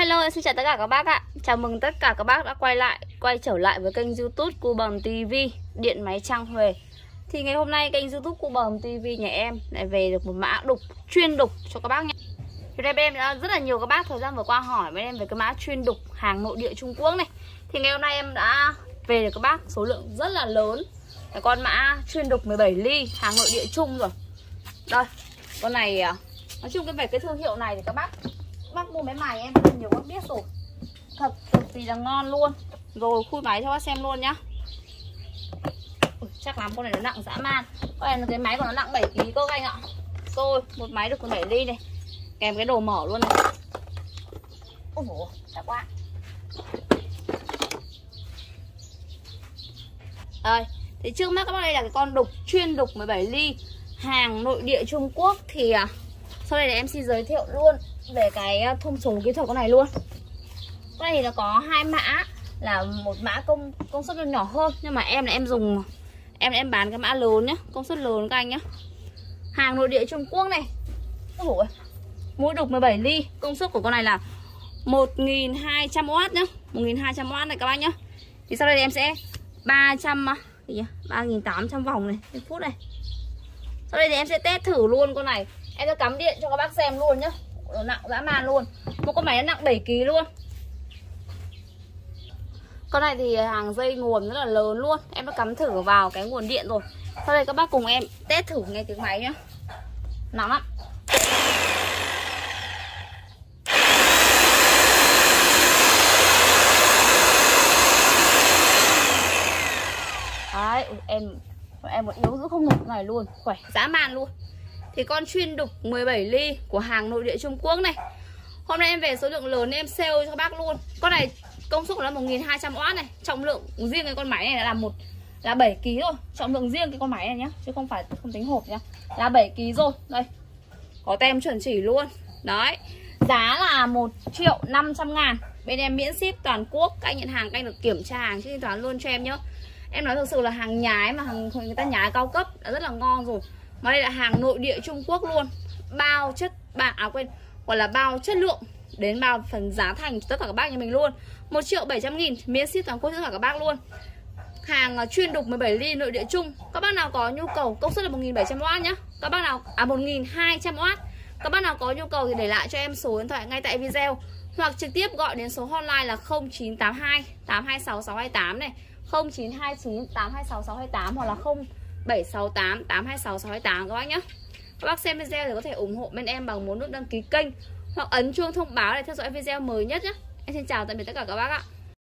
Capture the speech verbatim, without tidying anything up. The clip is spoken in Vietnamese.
Hello, xin chào tất cả các bác ạ. Chào mừng tất cả các bác đã quay lại Quay trở lại với kênh YouTube Cu Bờm ti vi Điện máy Trang Huệ. Thì ngày hôm nay kênh YouTube Cu Bờm ti vi nhà em lại về được một mã đục, chuyên đục cho các bác nhé. Thì đây bên em đã rất là nhiều các bác thời gian vừa qua hỏi bên em về cái mã chuyên đục hàng nội địa Trung Quốc này. Thì ngày hôm nay em đã về được các bác số lượng rất là lớn cái con mã chuyên đục mười bảy ly hàng nội địa Trung rồi. Đây, con này nói chung cái về cái thương hiệu này thì các bác bác mua máy mài em rất nhiều bác biết rồi, thật cực kỳ là ngon luôn. Rồi khui máy cho bác xem luôn nhá. Ui, chắc lắm con này nó nặng dã man. Con này là cái máy của nó nặng bảy ký cơ anh ạ. Rồi một máy được mười bảy ly này, kèm cái đồ mở luôn này. Ôi dồi, chắc quá. Đây, thì trước mắt các bác đây là cái con đục chuyên đục mười bảy ly hàng nội địa Trung Quốc. Thì à, sau đây để em xin giới thiệu luôn về cái thông số kỹ thuật con này luôn. Con này thì nó có hai mã, là một mã công công suất nhỏ hơn, nhưng mà em là em dùng em là em bán cái mã lớn nhá, công suất lớn các anh nhá. Hàng nội địa Trung Quốc này. Ôi, mũi đục mười bảy ly, công suất của con này là một nghìn hai trăm oát nhá, một nghìn hai trăm oát này các bác nhá. Thì sau đây thì em sẽ ba trăm ba nghìn tám trăm vòng này, một phút này. Sau đây thì em sẽ test thử luôn con này. Em sẽ cắm điện cho các bác xem luôn nhá. Nó nặng dã man luôn. Một con máy nó nặng bảy ký luôn. Con này thì hàng dây nguồn rất là lớn luôn. Em đã cắm thử vào cái nguồn điện rồi. Sau đây các bác cùng em test thử nghe tiếng máy nhá. Nóng lắm. Đấy, em em một yếu giữ không nổi này luôn, khỏe dã man luôn. Thì con chuyên đục mười bảy ly của hàng nội địa Trung Quốc này, hôm nay em về số lượng lớn nên em sale cho các bác luôn. Con này công suất của nó một nghìn hai trăm oát này, trọng lượng riêng cái con máy này là một là bảy ký rồi, trọng lượng riêng cái con máy này nhá, chứ không phải không tính hộp nhá, là bảy ký rồi. Đây, có tem chuẩn chỉ luôn. Đấy, giá là một triệu năm trăm ngàn. Bên em miễn ship toàn quốc. Các anh nhận hàng, các anh được kiểm tra hàng chứ thanh toán luôn cho em nhá. Em nói thực sự là hàng nhái mà hàng người ta nhái cao cấp đã rất là ngon rồi. Mà đây là hàng nội địa Trung Quốc luôn. Bao chất bạc, à quên, gọi là bao chất lượng đến bao phần giá thành tất cả các bác nhà mình luôn. Một triệu bảy trăm nghìn miễn ship toàn quốc tất cả các bác luôn. Hàng chuyên đục mười bảy ly nội địa Trung. Các bác nào có nhu cầu, công suất là một nghìn bảy trăm oát nhá. Các bác nào à một nghìn hai trăm oát. Các bác nào có nhu cầu thì để lại cho em số điện thoại ngay tại video, hoặc trực tiếp gọi đến số hotline là không chín tám hai tám hai sáu sáu hai tám này, không chín hai chín tám hai sáu sáu hai tám, hoặc là không bảy sáu tám tám hai sáu sáu hai tám các bác nhé. Các bác xem video thì có thể ủng hộ bên em bằng một nút đăng ký kênh hoặc ấn chuông thông báo để theo dõi video mới nhất nhé. Em xin chào tạm biệt tất cả các bác ạ.